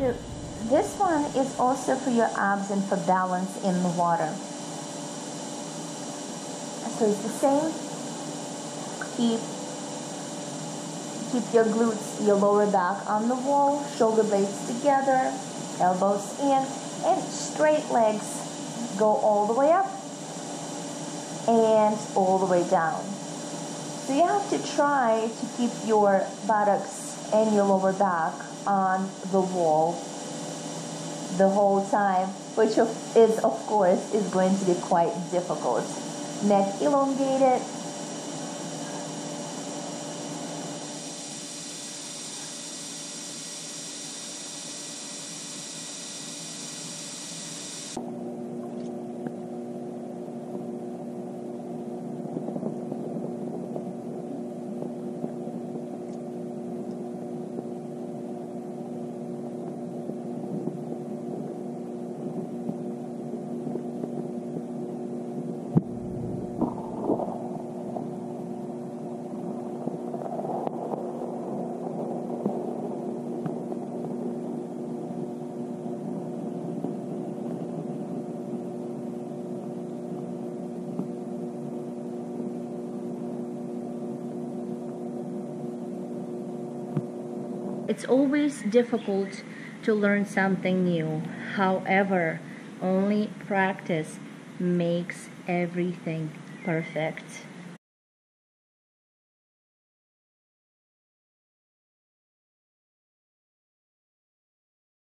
This one is also for your abs and for balance in the water. So it's the same. Keep your glutes, your lower back on the wall, shoulder blades together, elbows in, and straight legs. Go all the way up and all the way down. So you have to try to keep your buttocks and your lower back on the wall the whole time, which is, of course, is going to be quite difficult. Neck elongated. It's always difficult to learn something new. However, only practice makes everything perfect.